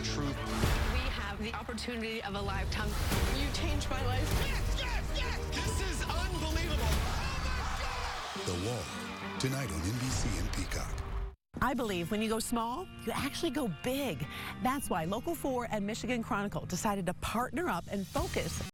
truth. We have the opportunity of a lifetime. You changed my life. Yes, yes, yes! This is unbelievable. Oh, my God! The Wall, tonight on NBC and Peacock. I believe when you go small, you actually go big. That's why Local 4 and Michigan Chronicle decided to partner up and focus